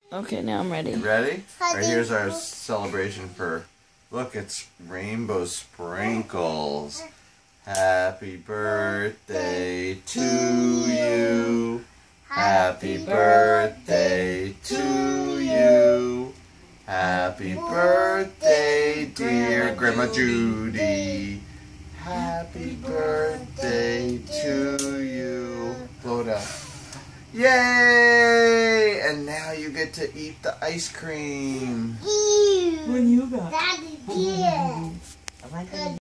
Okay, now I'm ready. You ready? Alright, here's our celebration for, look, it's rainbow sprinkles. Happy birthday to you. Happy birthday to you. Happy birthday, dear Grandma Judy. Happy birthday to you. Blow it out. Yay! And now you get to eat the ice cream. What you got? Daddy, dear.